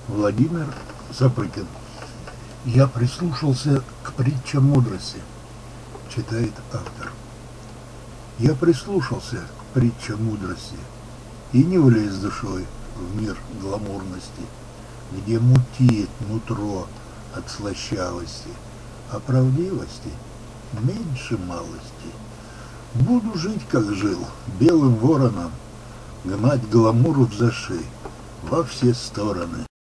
Владимир Запрыкин. Я прислушался к притчам мудрости, читает автор. Я прислушался к притчам мудрости и не влез душой в мир гламурности, где мутит нутро от слащавости, а правдивости меньше малости. Буду жить, как жил, белым вороном, гнать гламуру взаши во все стороны.